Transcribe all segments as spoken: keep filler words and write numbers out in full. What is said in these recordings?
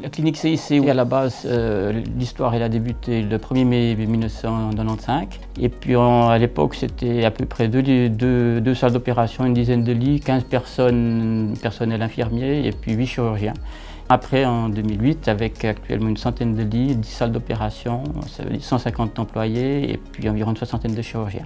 La clinique C I C, à la base, euh, l'histoire elle a débuté le premier mai mille neuf cent quatre-vingt-quinze. Et puis en, à l'époque, c'était à peu près deux, deux, deux salles d'opération, une dizaine de lits, quinze personnes, personnel infirmier et puis huit chirurgiens. Après, en deux mille huit, avec actuellement une centaine de lits, dix salles d'opération, ça veut dire cent cinquante employés et puis environ une soixantaine de chirurgiens.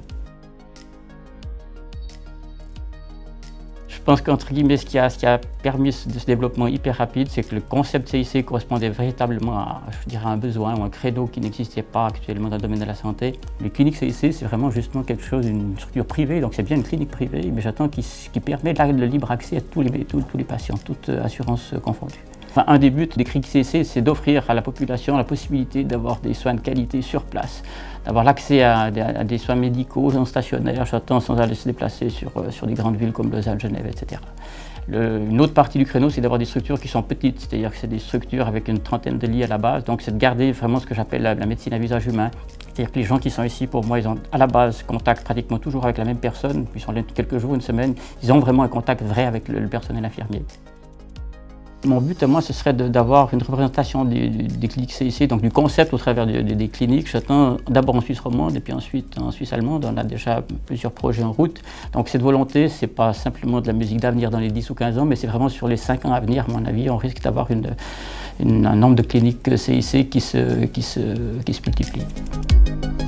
Je pense qu'entre guillemets, ce qui, a, ce qui a permis ce, ce développement hyper rapide, c'est que le concept C I C correspondait véritablement à, je dirais, un besoin ou un credo qui n'existait pas actuellement dans le domaine de la santé. Les cliniques C I C, c'est vraiment justement quelque chose, une structure privée, donc c'est bien une clinique privée, mais j'attends qui, qui permet le libre accès à tous les, tous, tous les patients, toutes assurances confondues. Enfin, un des buts des cliniques C I C, c'est d'offrir à la population la possibilité d'avoir des soins de qualité sur place, d'avoir l'accès à, à des soins médicaux non stationnaires, j'attends sans aller se déplacer sur, sur des grandes villes comme Lausanne, Genève, et cetera. Le, une autre partie du créneau, c'est d'avoir des structures qui sont petites, c'est-à-dire que c'est des structures avec une trentaine de lits à la base, donc c'est de garder vraiment ce que j'appelle la, la médecine à visage humain. C'est-à-dire que les gens qui sont ici, pour moi, ils ont à la base contact pratiquement toujours avec la même personne, puis ils sont là quelques jours, une semaine, ils ont vraiment un contact vrai avec le, le personnel infirmier. Mon but à moi, ce serait d'avoir une représentation des, des cliniques C I C, donc du concept au travers de, de, des cliniques. J'attends d'abord en Suisse romande et puis ensuite en Suisse allemande. On a déjà plusieurs projets en route. Donc cette volonté, ce n'est pas simplement de la musique d'avenir dans les dix ou quinze ans, mais c'est vraiment sur les cinq ans à venir, à mon avis, on risque d'avoir une, une, un nombre de cliniques C I C qui se, qui se, qui se multiplie.